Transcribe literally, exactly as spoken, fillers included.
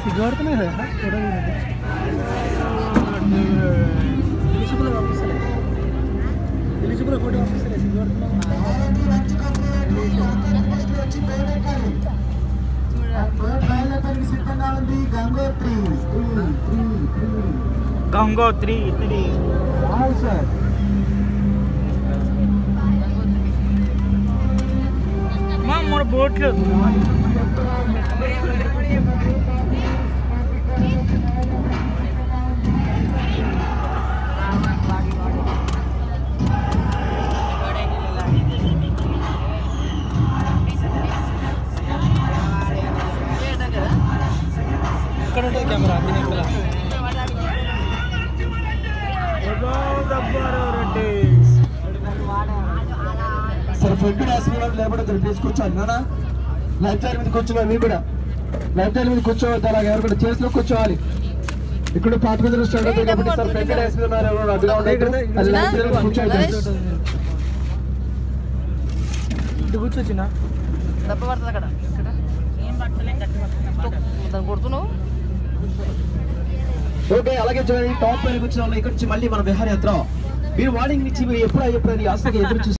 सिगवाड़ते है photo eligible officer है eligible photo officer है गंगोत्री इतनी मां मोर बोट लो कैमरा सर फ्रंट लेपड़े प्लीज కూర్చోండి నానా లైఫ్ స్టైల్ మీద కూర్చోవాలి మీరు కూడా లైఫ్ స్టైల్ మీద కూర్చోవద్దు అలాగే ఎవరు కూడా చేతిలో కూర్చోవాలి ఇక్కడ పాత మీద స్టార్ట్ అవుతుంది కాబట్టి సార్ ఫ్రంట్ డెస్క్ మీద ఉన్నారు ఎవరు అడ్డుగా ఉండదు అది లైఫ్ స్టైల్ మీద కూర్చోవాలి ఇటు కూర్చోచ్చినా దెబ్బ పడుతుంది అక్కడ ఇక్కడ ఏం పట్టలే గట్టి పడుతుంది దాన్ని కొడుతున్నావు ఓకే అలాగే చూడండి టాప్ పైన కూర్చున్న వాళ్ళు ఇక్కడ నుంచి మళ్ళీ మన విహారయాత్ర మీరు వార్నింగ్ ఇచ్చి మీరు ఎప్పుడు ఎప్పుడు ఆశగా ఎదురు